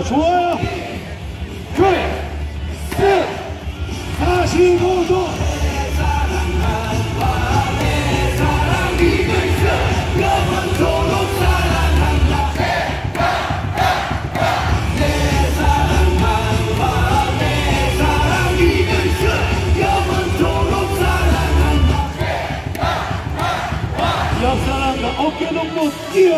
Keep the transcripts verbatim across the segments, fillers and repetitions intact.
좋아요. 그래. 셋. 사십오 도. 옆사람과 어깨 동무 뛰어.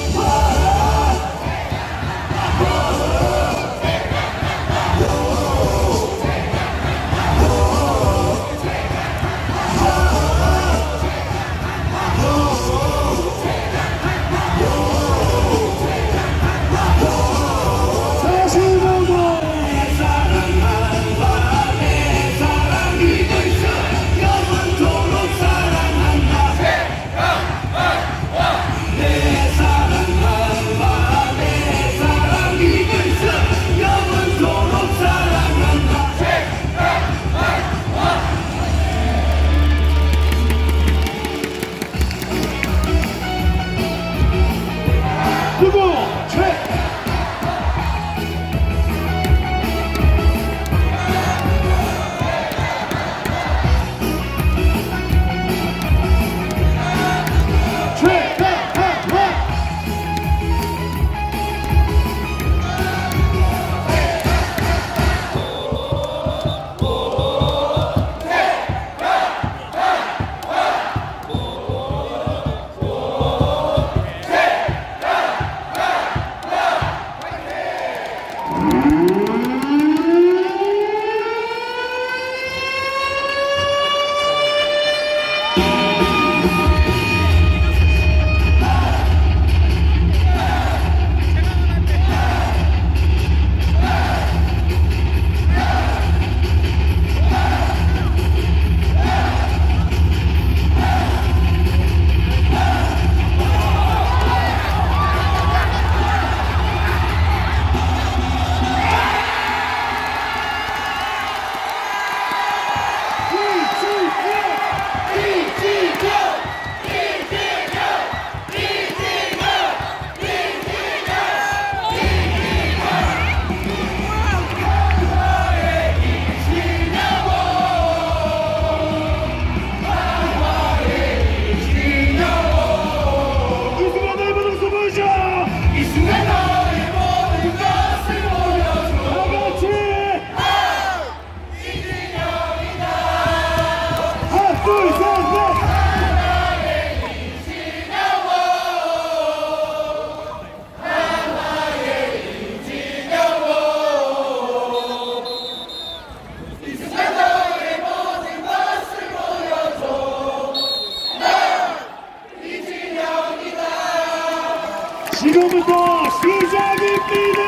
누구? 최! 지금부터 시작입니다.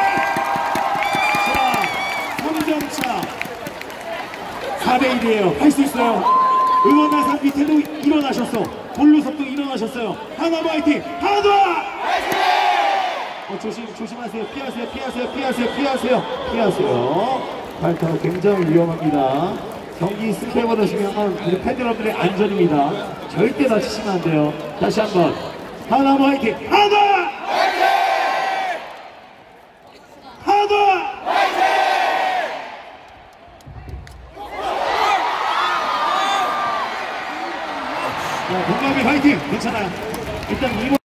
자, 삼 점 차. 사 대 일이에요. 할 수 있어요. 응원가상 밑에도 일어나셨어. 볼루석도 일어나셨어요. 하나만 화이팅! 하나! 화이팅! 어, 조심, 조심하세요. 피하세요, 피하세요, 피하세요, 피하세요, 피하세요. 발타고 굉장히 위험합니다. 경기 승패받으시면 우리 팬 여러분들의 안전입니다. 절대 다치시면 안 돼요. 다시 한번. 하나만 화이팅! 하나! 화이팅! 하나! 화이팅! 자, 동갑이 화이팅! 괜찮아요. 일단 이 번